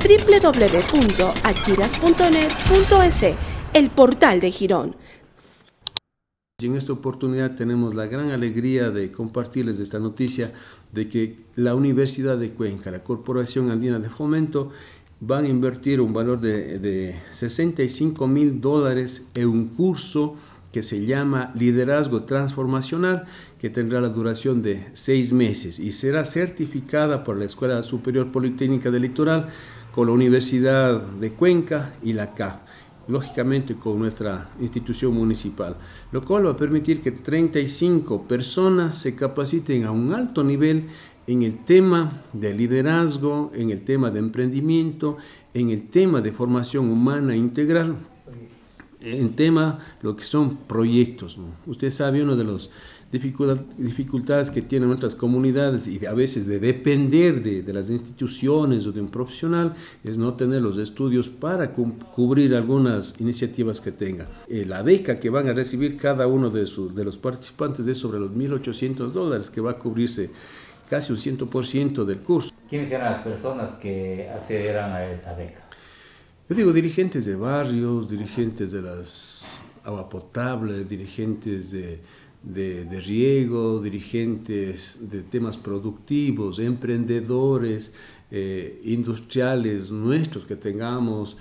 www.achiras.net.es, el portal de Girón. Y en esta oportunidad tenemos la gran alegría de compartirles esta noticia de que la Universidad de Cuenca, la Corporación Andina de Fomento, van a invertir un valor de $65.000 en un curso que se llama Liderazgo Transformacional, que tendrá la duración de 6 meses y será certificada por la Escuela Superior Politécnica del Litoral, con la Universidad de Cuenca y la CAF, lógicamente con nuestra institución municipal, lo cual va a permitir que 35 personas se capaciten a un alto nivel en el tema de liderazgo, en el tema de emprendimiento, en el tema de formación humana integral, en tema lo que son proyectos, ¿no? Usted sabe, una de las dificultades que tienen otras comunidades y a veces de depender de las instituciones o de un profesional es no tener los estudios para cubrir algunas iniciativas que tengan. La beca que van a recibir cada uno de los participantes es sobre los $1.800, que va a cubrirse casi un 100% del curso. ¿Quiénes serán las personas que accederán a esa beca? Yo digo dirigentes de barrios, dirigentes de las agua potable, dirigentes de riego, dirigentes de temas productivos, emprendedores, industriales nuestros que tengamos,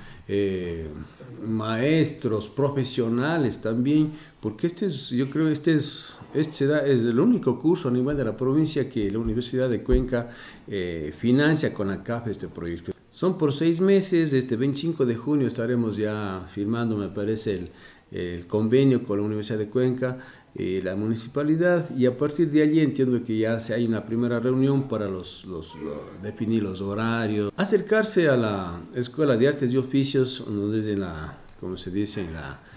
maestros, profesionales también, porque yo creo que es el único curso a nivel de la provincia que la Universidad de Cuenca financia con la CAF este proyecto. Son por 6 meses, este 25 de junio estaremos ya firmando, me parece, el convenio con la Universidad de Cuenca, la municipalidad, y a partir de allí entiendo que ya hay una primera reunión para definir los horarios. Acercarse a la Escuela de Artes y Oficios, desde como se dice,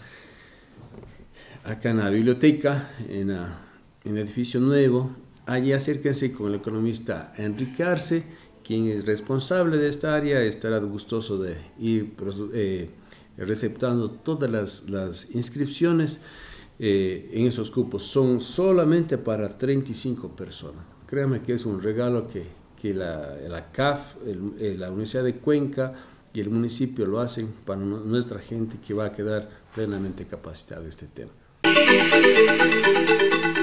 acá en la biblioteca, en el edificio nuevo. Allí acérquense con el economista Enrique Arce, quien es responsable de esta área, estará gustoso de ir receptando todas las inscripciones en esos cupos. Son solamente para 35 personas. Créanme que es un regalo que la CAF, la Universidad de Cuenca y el municipio lo hacen para nuestra gente, que va a quedar plenamente capacitada en este tema.